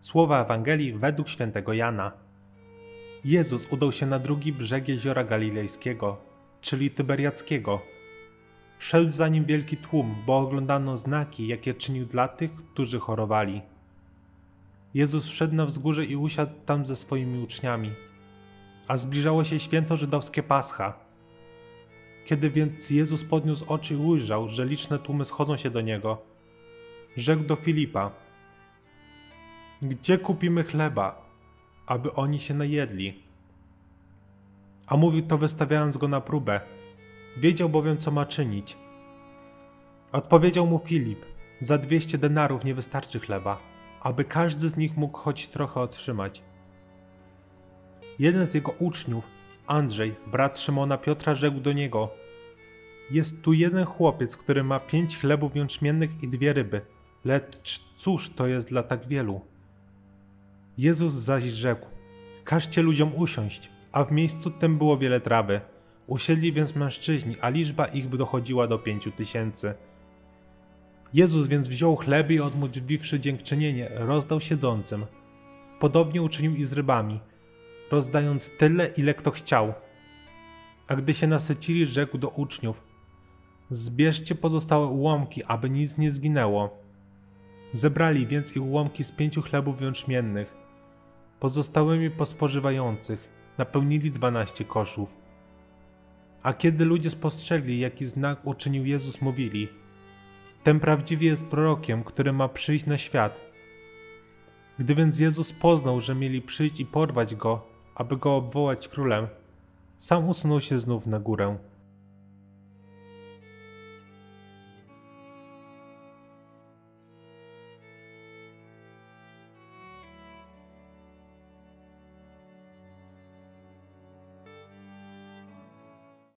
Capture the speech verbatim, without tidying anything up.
Słowa Ewangelii według świętego Jana. Jezus udał się na drugi brzeg jeziora galilejskiego, czyli Tyberiackiego. Szedł za nim wielki tłum, bo oglądano znaki, jakie czynił dla tych, którzy chorowali. Jezus wszedł na wzgórze i usiadł tam ze swoimi uczniami. A zbliżało się święto żydowskie Pascha. Kiedy więc Jezus podniósł oczy i ujrzał, że liczne tłumy schodzą się do Niego, rzekł do Filipa: Gdzie kupimy chleba, aby oni się najedli? A mówił to, wystawiając go na próbę. Wiedział bowiem, co ma czynić. Odpowiedział mu Filip: Za dwieście denarów nie wystarczy chleba, aby każdy z nich mógł choć trochę otrzymać. Jeden z jego uczniów, Andrzej, brat Szymona Piotra, rzekł do niego: Jest tu jeden chłopiec, który ma pięć chlebów jęczmiennych i dwie ryby, lecz cóż to jest dla tak wielu? Jezus zaś rzekł: Każcie ludziom usiąść, a w miejscu tym było wiele trawy. Usiedli więc mężczyźni, a liczba ich by dochodziła do pięciu tysięcy. Jezus więc wziął chleb i odmówiwszy dziękczynienie, rozdał siedzącym. Podobnie uczynił i z rybami, rozdając tyle, ile kto chciał. A gdy się nasycili, rzekł do uczniów: Zbierzcie pozostałe ułomki, aby nic nie zginęło. Zebrali więc i ułomki z pięciu chlebów jęczmiennych. Pozostałymi pospożywających napełnili dwanaście koszów. A kiedy ludzie spostrzegli, jaki znak uczynił Jezus, mówili: Ten prawdziwie jest prorokiem, który ma przyjść na świat. Gdy więc Jezus poznał, że mieli przyjść i porwać go, aby go obwołać królem, sam usunął się znów na górę.